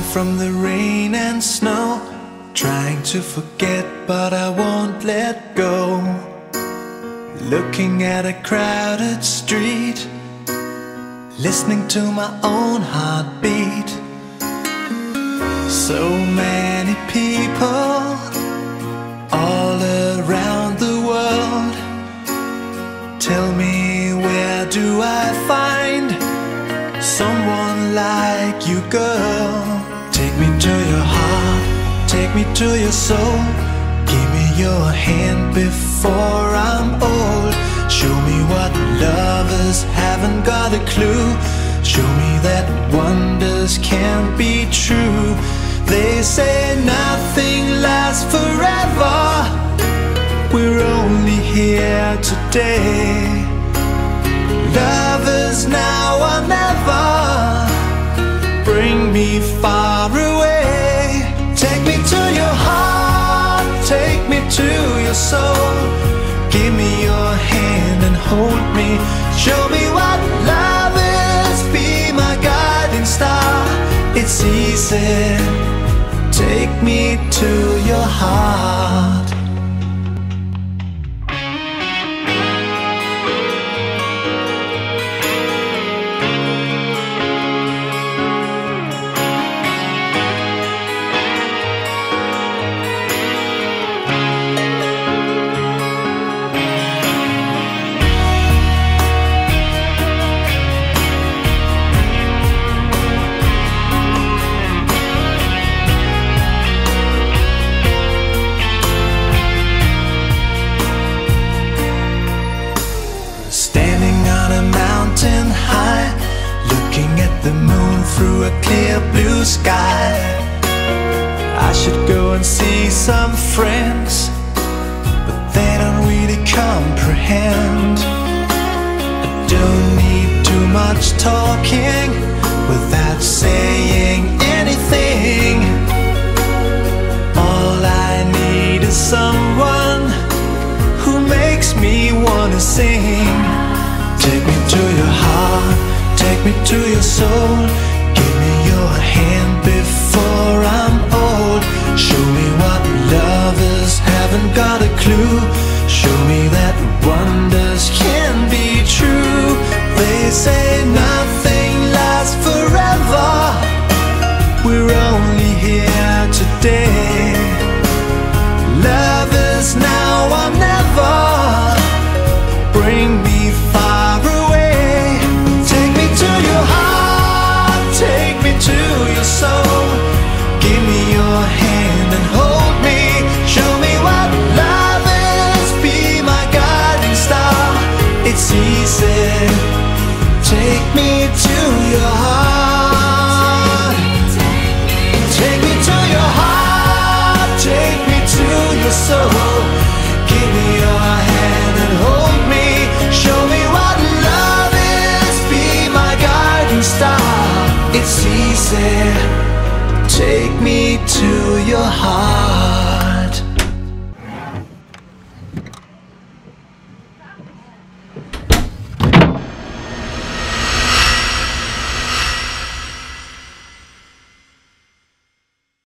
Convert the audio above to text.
from the rain and snow, trying to forget but I won't let go. Looking at a crowded street, listening to my own heartbeat. So many people all around the world. Tell me, where do I find someone like you, girl? Take me to your heart, take me to your soul. Give me your hand before I'm old. Show me what lovers haven't got a clue. Show me that wonders can't be true. They say nothing lasts forever. We're only here today. Lovers now or never. Bring me far away. Take me to your heart, take me to your soul. Give me your hand and hold me. Show me what love is, be my guiding star. It's easy, take me to your heart. The moon through a clear blue sky. I should go and see some friends, but they don't really comprehend. I don't need too much talking without saying anything. All I need is someone who makes me wanna sing. Take me to your heart, take me to your soul. Give me your hand before I'm old. Show me what lovers haven't got a clue. Show me that wonders can be true. They say nothing lasts forever. We're only here today. Lovers now or never. Bring me far away. Take me to your heart, take me to your soul. Give me your hand and hold me. Show me what love is, be my guiding star. It's easy, take me to your heart. Take me to your heart, take me to your soul. Give me your hand and hold me. Show me what love is, be my guiding star. It's easy, take me to your heart.